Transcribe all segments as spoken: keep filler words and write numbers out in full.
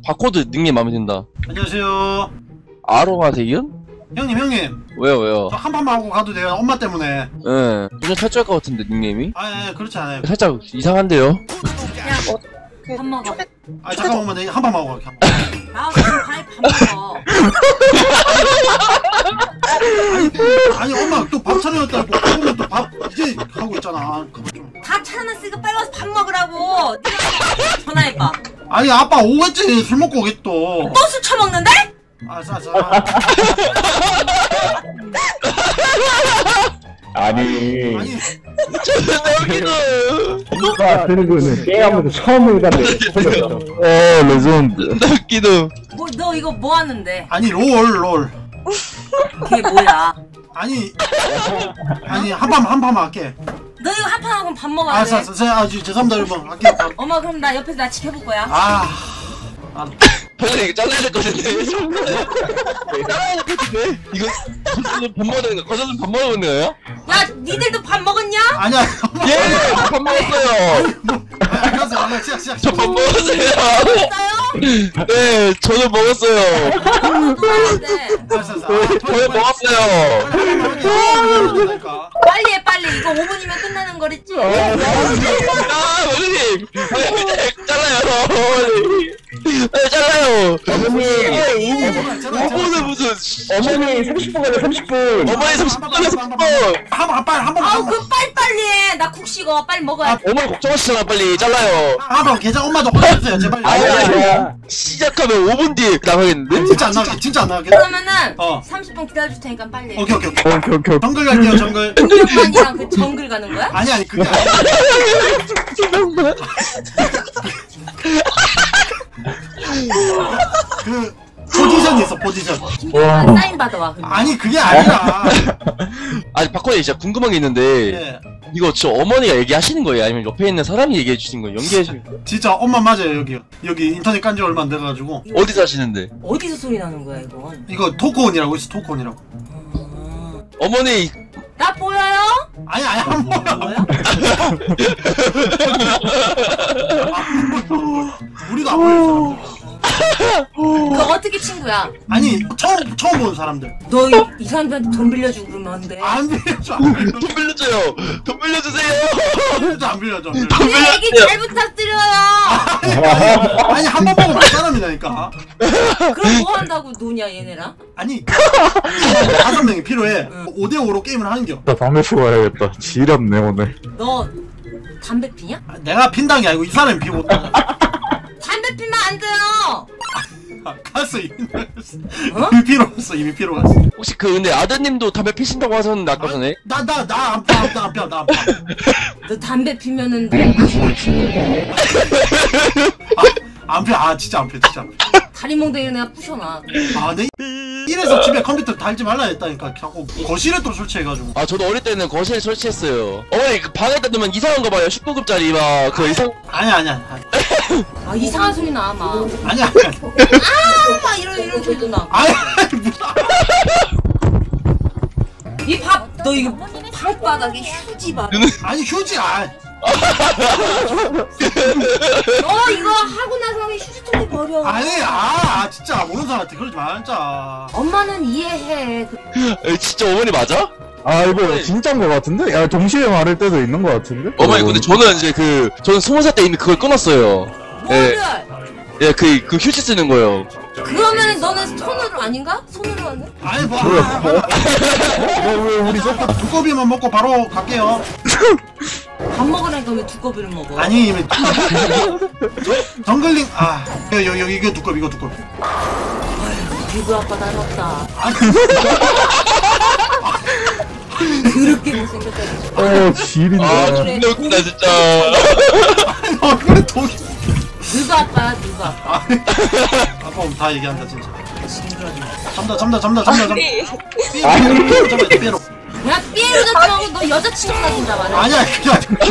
바코드 닉네임 마음에 든다. 안녕하세요. 아로마 대기은? 형님 형님. 왜요 왜요? 저 한 판만 하고 가도 돼요? 엄마 때문에. 예. 네. 완전 탈주할 것 같은데 닉네임이? 아, 예, 그렇지 않아요. 살짝 이상한데요? 야, 밥 먹어. 아, 잠깐만, 내가 한 판만 하고 갈게. 나 지금 밥, 밥 먹어. 아니, 엄마 또 밥 차려놨다고. 그러면 또 밥 이제 하고 있잖아. 그거 좀. 다 차려놨으니까 빨리 와서 밥 먹으라고. 네가 전화해봐. 아니, 아빠 오겠지. 술 먹고 오겠 또. 또 술 처먹는데? 아, 싸, 싸. 아니, 아니, 엄마가 드는 거는 게임하면서 처음 해봤는데 어 레전드. 웃기도. 뭐, 너 이거 뭐 하는데? 아니, 롤, 롤. 그게 뭐야? 아니, 아니, 한 판, 한 판만 할게. 너 이거 한 판 하고 밥 먹어야 아, 돼. 싸, 싸, 싸. 아, 죄송합니다, 여러분. 할게요. 밥. 엄마 그럼 나 옆에서 나 지켜볼 거야. 아. 아, 형님 이거 잘라야 될 것 같은데. 잘라야 될 것 같은데. 이거 거저는 밥 먹는 거. 거저는 밥 먹는 거예요? 야, 니들도 밥 먹었냐? 아니야. 예, 밥 먹었어요. 알았어, 알았어. 시작, 시작. 저 밥 먹었어요. 먹었어요? 네, 저는 먹었어요. 너도 먹었는데. 알았어, 알았어. 저는 먹었어요. 먹었어요. 빨리 해, 빨리. 이거 오 분이면 끝나는 거랬지? 아, 어머님, 잘라요. 네, 잘라요. 어머니, 오 분은 무슨? 어머니 삼십 분 가자 삼십 분. 어머니 삼십 분, 삼십 분. 한번 빨리 한 번. 아우, 그럼 빨리빨리 해. 나 국 식어. 빨리 먹어야 돼. 어머니 걱정하시잖아, 빨리 잘라요. 한번 계좌 엄마도 보내주세요, 제발. 아니야, 아니야. 시작하면 오 분 뒤에 나가겠는데? 진짜 안 나게, 진짜 안 나게. 그러면은 어. 삼십 분 기다려줄 테니까 빨리 해. 오케이 오케이 오케이. 오케이 오케이. 정글 갈게요, 정글. 김영만이랑 그 정글 가는 거야? 아니 아니 그게 아니야. 그 포지션이 있어, 포지션. 김영만 사인 받아와. 그럼. 아니 그게 아니라. 아니 박건이 진짜 궁금한 게 있는데 예. 이거 저 어머니가 얘기하시는 거예요? 아니면 옆에 있는 사람이 얘기해 주신 거예요? 연기해 주신 거예요? 진짜 엄마 맞아요, 여기. 여기 인터넷 깐지 얼마 안 돼가지고. 어디서 하시는데? 어디서 소리 나는 거야 이건? 이거 토크온이라고 있어, 토크온이라고. 음... 어머니 나 보여요? 아니 아니 한 번. 뭐야? 우리도 안 보여, 사람들. 그거 어떻게 친구야? 아니 처음 처음 보는 사람들. 너 이 사람들한테 돈 빌려주고 그러면 안 돼. 안 빌려줘, 안 빌려줘. 돈 빌려줘요. 돈 빌려주세요. 안 빌려줘, 안 빌려줘. 안 빌려줘. 우리 애기 잘 부탁드려요. 아니 한 번 보고 말 사람이라니까. 그럼 뭐 한다고 노냐 얘네랑? 아니 다섯 명이 필요해. 오 대 오로 게임을 하는겨. 나 담배 피고 와야겠다. 지렸네 오늘. 너 담배 피냐? 내가 핀다는 게 아니고 이 사람이 피고 있다고. 담배 피면 안 돼요. 아, 갔어 이미. 어? 이미 피로 갔어, 이미 피로 갔어. 혹시 그 근데 아드님도 담배 피신다고 하셨는데 아까 전에? 나 나 나 안 펴, 나 안 펴, 나 안 펴. 너 담배 피면은 아, 안 펴, 아 진짜 안 펴, 진짜 안 펴. 다리 몽둥이를 내가 부셔놔. 아, 내 이래서 집에 컴퓨터 달지 말라 했다니까. 자꾸 거실에 또 설치해가지고. 아 저도 어릴 때는 거실에 설치했어요. 어머니 그 방에다 두면 이상한 거 봐요. 십구 급짜리 막 그 이상. 아니야, 아니야, 아 이상한 소리 나 막. 아니야, 아니야. 아 이런 이런 소리도 나. 아니야, 무슨. 이 밥 너 이거 발바닥에 휴지 봐. 아니 휴지, 아. 너 이거 하고 나서 휴지통에 버려. 아니, 아, 아, 진짜 모르는 사람한테 그러지 마, 진짜. 엄마는 이해해. 에, 진짜 어머니 맞아? 아 이거 진짜인 거 같은데? 야 동시에 말할 때도 있는 거 같은데? 어머니 근데 저는 이제 그 저는 스무 살 때 이미 그걸 끊었어요. 뭐를? 예, 그, 그 휴지 쓰는 거요. 그러면은 너는 손으로 아닌가? 손으로 하는? 아니 뭐. 아, 왜, 왜 우리 저 두꺼비만 먹고 바로 갈게요. 밥 먹으라니까 왜 두꺼비를 먹어? 아니 이미 정글링. 아 여기 여기 여기 이거 두꺼비, 이거 두꺼비. 비구 아빠 닮았다. 아니 그렇게 못생겼다. 어 지린다. 아, 존나 웃긴다, 진짜. 어 그래 독이. 누가 아빠야 누가 아빠? 아니 아빠 오면 다 얘기한다 진짜. 잠다 잠다 잠다 잠다 잠다. 아니. 삐로 잡아, 삐로. 야 삐에로 잡지 말고 너 여자친구 사귄다 말이야. 아니야 그게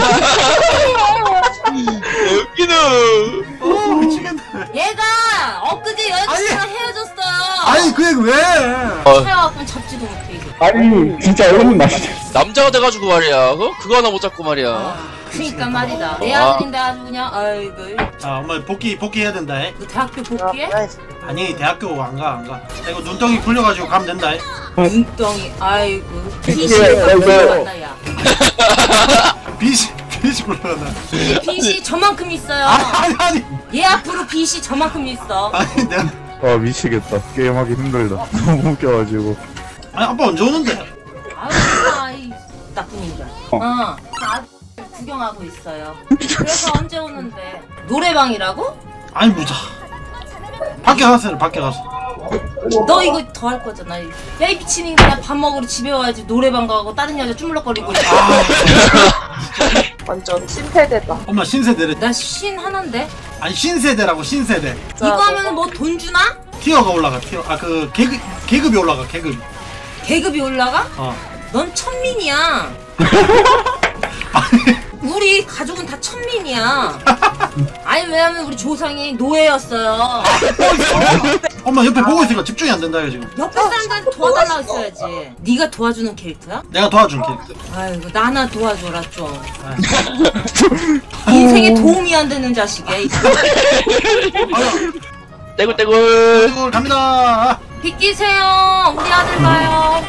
아니야. 웃기노. 어 미치겠네. 얘가 엊그제 여자친구랑 헤어졌어요. 아니 그 얘기 왜? 헤어갖고 잡지도 못해 이제. 아니 진짜 얼른 나시죠. 남자가 돼가지고 말이야. 어? 그거 하나 못 잡고 말이야. 그니까 말이다. 내 아들인데 아주 그냥 아이고. 자 엄마 복귀 복귀해야 된다 해. 너 대학교 복귀해? 아니 대학교 안가 안가 이거 눈덩이 굴려가지고 가면 된다 해. 눈덩이 아이고. 이게 피시가 아이고. 굴러간다 야. 빛이 빛이 굴러간다. 빚이 저만큼 있어요. 아니 아니 얘 앞으로 빚이 저만큼 있어. 아니 내가 아 미치겠다. 게임하기 힘들다. 너무 웃겨가지고. 아니 아빠 언제 오는데? 아유 아이 나쁜 인간. 어. 아들 구경하고 있어요. 그래서 언제 오는데? 노래방이라고? 아니 무자 밖에 가세요 밖에 가서. 너 이거 더 할 거잖아. 야 이 미친 인간아 밥 먹으러 집에 와야지 노래방 가고 다른 여자 쭈물럭거리고 있어. 완전 신세대다. 엄마 신세대래. 나신 하나인데? 아니 신세대라고 신세대. 이거 하면은 뭐 돈 주나? 티어가 올라가 티어. 아 그 계급 계급이 올라가 계급. 계급이 올라가? 어. 넌 천민이야. 우리 가족은 다 천민이야. 아니 왜냐면 우리 조상이 노예였어요. 엄마 옆에 보고 있으니까 집중이 안 된다 이거 지금. 옆에 사람들한테 도와달라고 했어야지. 네가 도와주는 캐릭터야? 내가 도와준 캐릭터. 아이고 나나 도와줘라 좀. 인생에 도움이 안 되는 자식이야. 이 아유 떼굴떼굴. 이걸 갑니다. 비키세요. 우리 아들 봐요.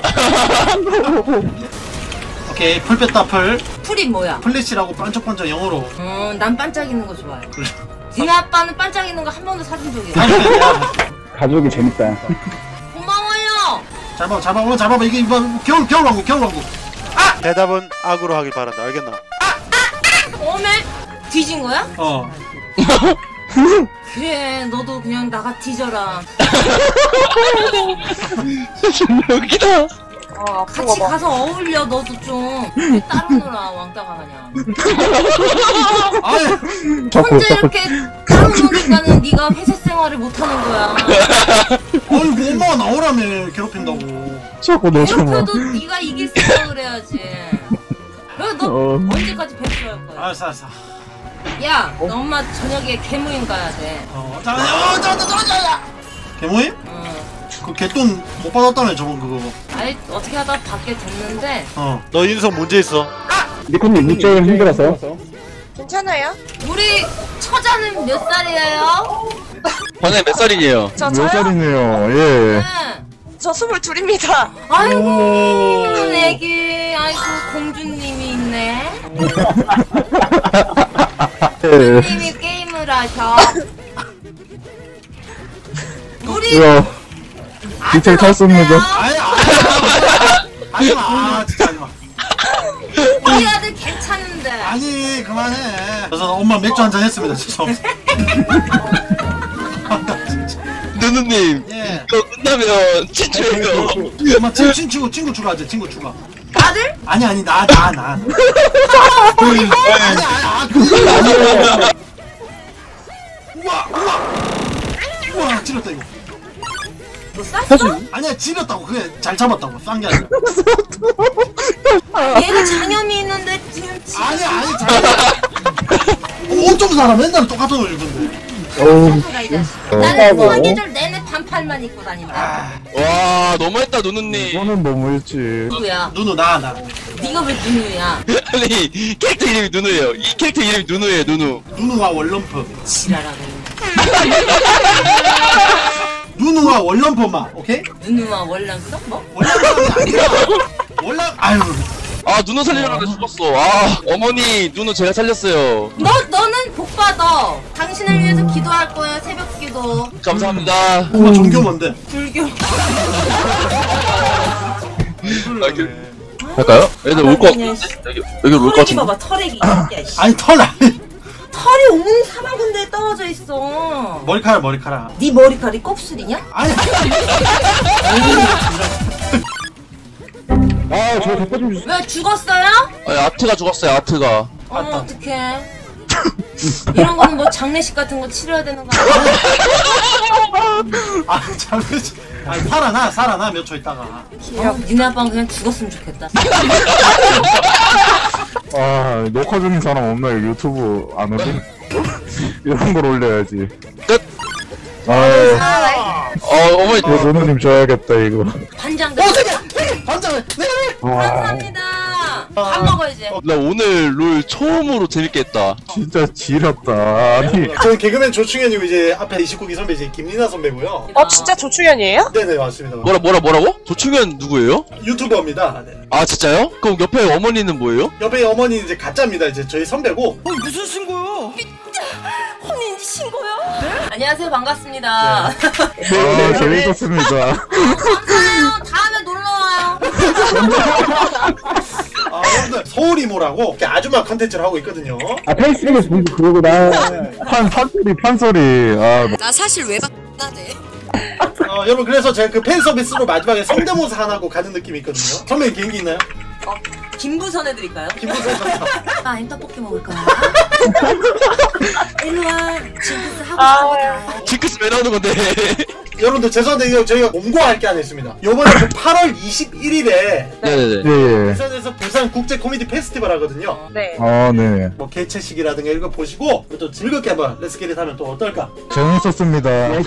오케이 풀 뺐다 풀. 풀이 뭐야? 플래시라고 반짝반짝 영어로. 음, 난 반짝이는 거 좋아해. 그래. 니네 아빠는 반짝이는 거 한 번도 사준 적이 없어. 아니 내가 가족이 재밌다. 고마워요. 잡아 잡아 엄마 잡아봐 이게 이거 겨울 겨울왕국 겨울왕국. 대답은 악으로 하길 바란다. 알겠나? 어메? 뒤진 거야? 어. 그래, 너도 그냥 나가 뒤져라. 존나 웃기다. 아, 아픈 같이 거 봐. 가서 어울려, 너도 좀. 왜 따로 놀아, 왕따가 그냥. 아니 자꾸 혼자 자꾸 이렇게 따로 노니까는 네가 회사 생활을 못 하는 거야. 아니 뭐 엄마가 나오라며 괴롭힌다고. 자꾸 너처럼. 괴롭혀도 네가 이길 생각을 해야지. 그래, 너 어. 언제까지 백수할 거야? 알았어 알았어. 야, 너 엄마 저녁에 개모임 가야 돼. 어 자자자자자자. 개모임? 응. 그 개돈 못 받았다며 저번 그거. 아이, 어떻게 하다 받게 됐는데, 어. 너 인성 문제 있어. 니코님 문자 힘들었어요? 괜찮아요? 우리 처자는 몇 살이에요? 번에 몇 살이에요? 저, 몇 저요? 살이네요. 예. 네. 저 스물둘입니다. 아이고, 애기, 아이고, 공주님이 있네. 예. 공주님이 게임을 하셔. 우리 이거 디테일 아들 탔습니다. 어때요? 아니 아니 하지마 아 진짜 하지마. 우리 아들 괜찮은데. 아니 그만해. 그래서 엄마 맥주 한잔 했습니다 죄송합니다. 누누님. 예. 이거 끝나면 친추해요. 엄마 친, 친 친구 친구 추가하자 친구 추가. 아들? 아니 아니 나 나 나. 아니 아니 아 그거 아니야. 우와 우와 우와 찔렀다 이거. 너 쌌어? 아니야 찔렸다고 그게 잘 잡았다고 싼 게 아니라. 얘가 장염이 있는데 지금 지금 아니 아니 잘. 옷좀 사라 맨날 똑같은 옷 입는데. 어우. 뭐라 이 자식. 나는 사계절 내내 반팔만 입고 다닌다. 와 너무했다 누누님. 이거는 너무했지. 누구야? 누누 나 나. 네가 왜 누누야? 아니 캐릭터 이름이 누누예요. 이 캐릭터 이름이 누누예요 누누. 누누가 월럼프. 지랄하고. 누누가 월럼프마 오케이? 누누와 월남서? 뭐? 월럼프가 아니라 월남 아유. 아 누누 살리려고 죽었어. 아 어머니 누누 제가 살렸어요. 너 너는 복 받아. 당신을 위해서 기도할 거야 새벽 기도. 감사합니다. 엄마 종교 뭔데? 불교. 할까요? 애들 올 것 같은데? 여기 여기 올 것 털애기 같은데? 봐봐 털애기. 야, 씨. 아니 털 아니. 털이 온 사방 군데에 떨어져 있어. 머리카락 머리카락. 네 머리카락이 곱슬이냐? 아니. 아, 저 대파 좀 주세요. 왜 죽었어요? 아니, 아트가 죽었어요 아트가. 어머 어떡해. 이런 거는 뭐 장례식 같은 거 치러야 되는 거 아니야? 아 잠시. 아니 살아나 살아나 몇 초 있다가. 어, 니네 아빠는 그냥 죽었으면 좋겠다. 아, 녹화 중인 사람 없나요? 유튜브 안 올리? 이런 걸 올려야지. 끝. 아, 어 어머니 이거 누누님 줘야겠다, 이거. 반장. 반장을. 네. 와. 감사합니다. 밥 먹어 이제. 나 오늘 롤 처음으로 재밌게 했다. 진짜 지렸다. 아니 저는 개그맨 조충현이고 이제 앞에 이십구 기 선배 이제 김리나 선배고요. 어 진짜 조충현이에요? 네네 맞습니다. 뭐라 뭐라 뭐라고? 조충현 누구예요? 유튜버입니다. 네. 아 진짜요? 그럼 옆에 어머니는 뭐예요? 옆에 어머니 이제 가짜입니다. 이제 저희 선배고. 혼인 신고요? 네? 안녕하세요 반갑습니다. 아 재밌었습니다. 감사해요. 다음에 놀러 와요. 아 여러분들 서울이모라고 이렇게 아줌마 컨텐츠를 하고 있거든요. 아 페이스북에서 본 거 그거구나. 판 판소리 판소리. 아 나 사실 외박 나네. 어 여러분 그래서 제가 그 팬 서비스로 마지막에 성대모사 하나 하고 가는 느낌이 있거든요. 선배님 개인기 있나요? 어, 김부선 해드릴까요? 김부선 선수. 아 엠떡볶이 먹을 거야. 일로와 징크스 하고 아, 싶은 거 다 해. 징크스 왜 나오는 건데? 여러분들 죄송한데 이거 저희가 공고할 게 하나 있습니다. 요번에 그 팔월 이십일일에 네네네. 예. 부산에서 부산 국제 코미디 페스티벌 하거든요. 네. 아 네. 뭐 개최식이라든가 이런 거 보시고 또 즐겁게 한번 렛츠기릿 하면 또 어떨까? 재밌었습니다.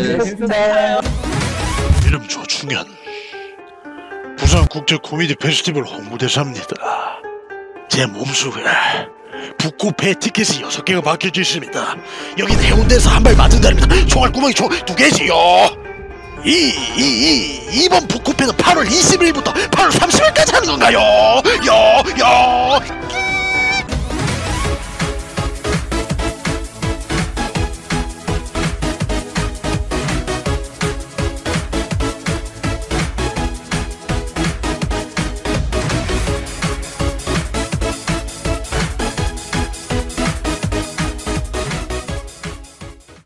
이름 조충현. 부산 국제 코미디 페스티벌 홍보대사입니다. 제 몸속에 북코페 티켓이 여섯 개가 박혀져 있습니다. 여긴 해운대에서 한 발 맞은 자리입니다. 총알 구멍이 총 두 개지요. 이, 이, 이, 이번 북코페는 팔월 이십일부터 팔월 삼십일까지 하는 건가요? 요, 요.